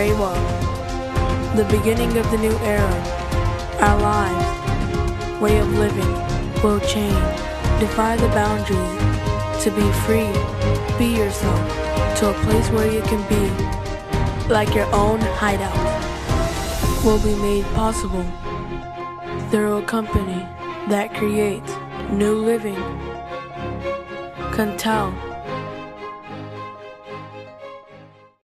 farewell. The beginning of the new era. Our lives, way of living, will change. Defy the boundaries. To be free, be yourself, to a place where you can be like your own hideout. Will be made possible through a company that creates new living. CONTEL